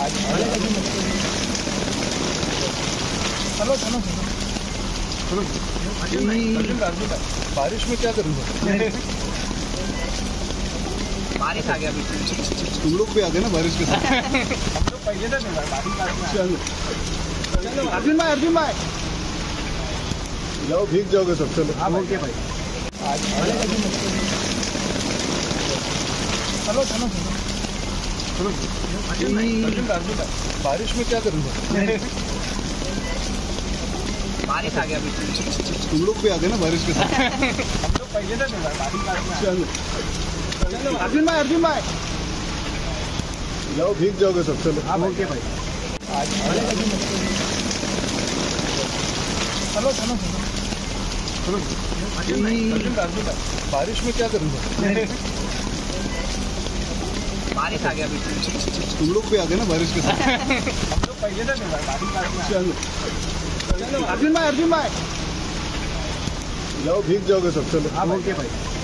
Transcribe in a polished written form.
चलो चलो चलो अर्जुन बारिश में क्या करूँगा? बारिश आ गया अभी। तुम लोग भी आ गए ना बारिश के साथ। हम लोग पहले तो नहीं बारिश। चलो अर्जुन भाई जाओ, भीग जाओगे सब। चलो ओके भाई। चलो चलो चलो अर्जुन बारिश में क्या करूँगा? बारिश आ गया अभी। तुम लोग भी आ गए ना बारिश के साथ। हम लोग पहले तो नहीं बारिश। चलो अर्जुन भाई जाओ, भीग जाओगे सब। चलो ओके भाई। चलो चलो चलो अर्जुन बारिश में क्या करूँगा? बारिश आ गया अभी। तुम लोग भी आ गए ना बारिश के साथ। हम लोग पहले तो नहीं बारिश। चलो अर्जुन भाई जाओ, भीग जाओगे सब। चलो ओके भाई।